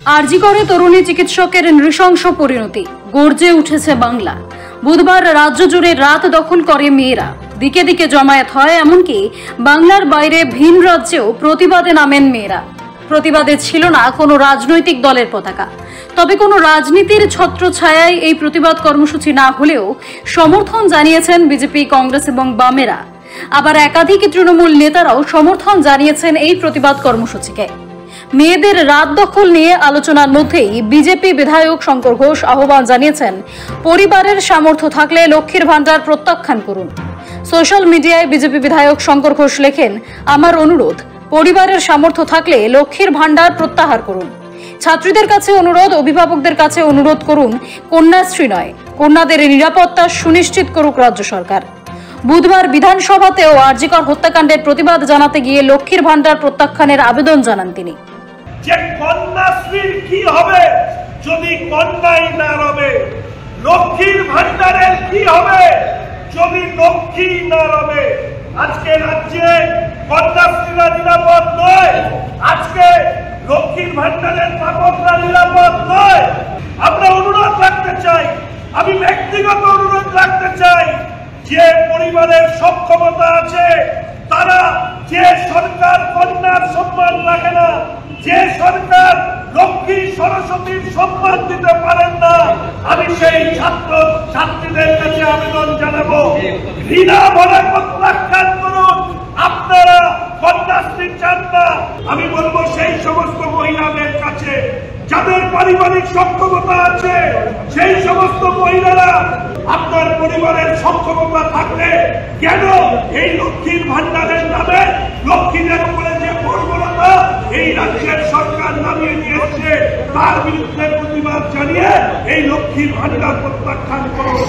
আরজি করে তরুণী চিকিৎসকের নৃশংস পরিণতি, গর্জে উঠেছে বাংলা। বুধবার রাজ্য জুড়ে রাত দখল করে মেয়েরা, দিকে দিকে জমায়েত হয়, এমনকি বাংলার বাইরে ভিন রাজ্যেও প্রতিবাদে নামেন মেয়েরা। প্রতিবাদে ছিল না কোনো রাজনৈতিক দলের পতাকা, তবে কোনো রাজনীতির ছত্রছায়ায় এই প্রতিবাদ কর্মসূচি না হলেও সমর্থন জানিয়েছেন বিজেপি, কংগ্রেস এবং বামেরা। আবার একাধিক তৃণমূল নেতারাও সমর্থন জানিয়েছেন এই প্রতিবাদ কর্মসূচিকে। মেয়েদের রাত দখল নিয়ে আলোচনার মধ্যেই বিজেপি বিধায়ক শঙ্কর ঘোষ আহ্বান জানিয়েছেন, পরিবারের সামর্থ্য থাকলে লক্ষ্মীর ভান্ডার প্রত্যাখ্যান করুন। সোশ্যাল মিডিয়ায় বিজেপি বিধায়ক শঙ্কর ঘোষ লেখেন, আমার অনুরোধ, পরিবারের সামর্থ্য থাকলে লক্ষ্মীর ভান্ডার প্রত্যাহার করুন। ছাত্রীদের কাছে অনুরোধ, অভিভাবকদের কাছে অনুরোধ করুন, কন্যাশ্রী নয়, কন্যাদের নিরাপত্তা সুনিশ্চিত করুক রাজ্য সরকার। বুধবার বিধানসভাতেও আরজি কর হত্যাকাণ্ডের প্রতিবাদ জানাতে গিয়ে লক্ষ্মীর ভান্ডার প্রত্যাখ্যানের আবেদন জানান তিনি। যে কন্যাশ্রীর কি হবে যদি কন্যাই না রবে, লক্ষ্মীর ভান্ডারের কি হবে যদি লক্ষ্মী না রবে। আজকে রাজ্যে কন্যাশ্রীরা নিরাপদ নয়, আজকে লক্ষ্মীর ভান্ডারের পাঠকরা নিরাপদ নয়। আমরা অনুরোধ রাখতে চাই, আমি ব্যক্তিগত অনুরোধ রাখতে চাই, যে পরিবারের সক্ষমতা আছে তারা, যে সরকার কন্যার সম্মান রাখে না, যে সরকার লক্ষ্মী সরস্বতীর সম্মান দিতে পারেন না, আমি সেই ছাত্র ছাত্রীদের কাছে আবেদন জানাবো, ঘৃণা ভরে প্রত্যাখ্যান করুন। আপনারা কন্যাশ্রী চান না, আমি বলবো সেই সমস্ত মহিলাদের কাছে যাদের পারিবারিক সক্ষমতা আছে, সেই সমস্ত মহিলারা, আপনার পরিবারের সক্ষমতা থাকলে কেন এই লক্ষ্মীর ভান্ডারের নামে লক্ষ্মীদের উপরে যে বর্বরতা এই রাজ্যের সরকার নামিয়ে দিয়েছে, তার বিরুদ্ধে প্রতিবাদ জানিয়ে এই লক্ষ্মীর ভান্ডার প্রত্যাখ্যান করুন।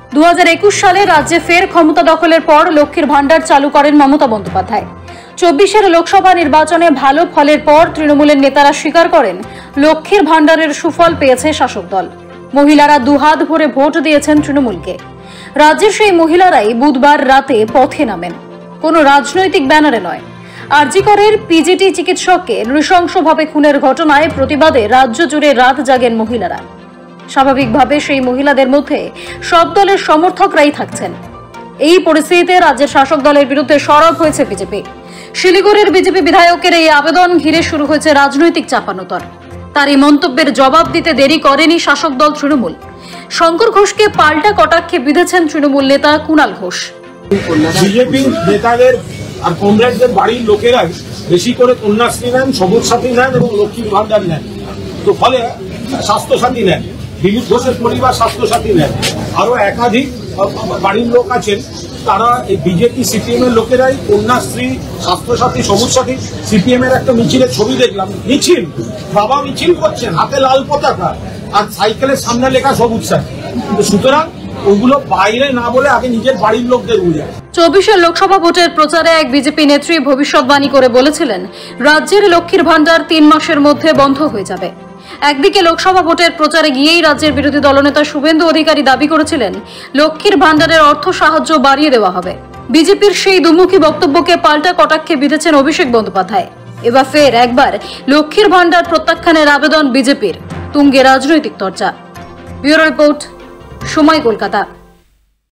2021 সালে রাজ্যে ফের ক্ষমতা দখলের পর লক্ষ্মীর ভান্ডার চালু করেন মমতা বন্দ্যোপাধ্যায়। 24-এর লোকসভা নির্বাচনে ভালো ফলের পর তৃণমূলের নেতারা স্বীকার করেন, লক্ষ্মীর ভান্ডারের সুফল পেয়েছে শাসক দল। মহিলারা দুহাত ভরে ভোট দিয়েছেন তৃণমূলকে। রাজ্যের সেই মহিলারাই বুধবার রাতে পথে নামেন, কোনো রাজনৈতিক ব্যানারে নয়। আরজি করের পিজিটি চিকিৎসককে নৃশংসভাবে খুনের ঘটনায় প্রতিবাদে রাজ্য জুড়ে রাত জাগেন মহিলারা। স্বাভাবিকভাবে সেই মহিলাদের মধ্যে সব দলের সমর্থকরাই থাকছেন। এই পরিস্থিতিতে রাজ্যের শাসক দলের বিরুদ্ধে সরব হয়েছে বিজেপি। শিলিগুড়ির বিজেপি বিধায়কের এই আবেদন ঘিরে শুরু হয়েছে রাজনৈতিক চাপানোতর। তার এই মন্তব্যের জবাব দিতে দেরি করেনি শাসক দল তৃণমূল। শঙ্কর ঘোষকে পাল্টা কটাক্ষে বিঁধেছেন তৃণমূল নেতা কুণাল ঘোষ। বিজেপি নেতাদের আর কমরেডদের বাড়ির লোকেরাই বেশি করে কন্যাশ্রী নেন, সবুজ সাথী নেন এবং লক্ষ্মীর ভান্ডার নেন। তো ফলে স্বাস্থ্যসাথী নেন, দিলীপ ঘোষের পরিবার স্বাস্থ্যসাথী নেন, আরো একাধিক বাড়ির লোক আছেন, তারা এই বিজেপি সিপিএম এর লোকেরাই কন্যাশ্রী, স্বাস্থ্যসাথী, সবুজ সাথী। সিপিএম এর একটা মিছিলের ছবি দেখলাম, মিছিল, বাবা মিছিল করছেন, হাতে লাল পতাকা আর সাইকেলের সামনে লেখা সবুজ সাথী। সুতরাং ওগুলো বাইরে না বলে আগে নিজের বাড়ির লোকদের বুঝে। 24-এর লোকসভা ভোটের প্রচারে এক বিজেপি নেত্রী ভবিষ্যৎবাণী করে বলেছিলেন, রাজ্যের লক্ষ্মীর ভান্ডার 3 মাসের মধ্যে বন্ধ হয়ে যাবে। একদিকে লোকসভা ভোটের প্রচারে গিয়েই রাজ্যের বিরোধী দলনেতা শুভেন্দু অধিকারী দাবি করেছিলেন, লক্ষ্মীর ভান্ডারের অর্থ সাহায্য বাড়িয়ে দেওয়া হবে। বিজেপির সেই দুমুখী বক্তব্যকে পাল্টা কটাক্ষে বিঁধেছেন অভিষেক বন্দ্যোপাধ্যায়। এবার ফের একবার লক্ষ্মীর ভান্ডার প্রত্যাখ্যানের আবেদন বিজেপির, তুঙ্গে রাজনৈতিক চর্চা। ব্যুরো রিপোর্ট, সময়, কলকাতা।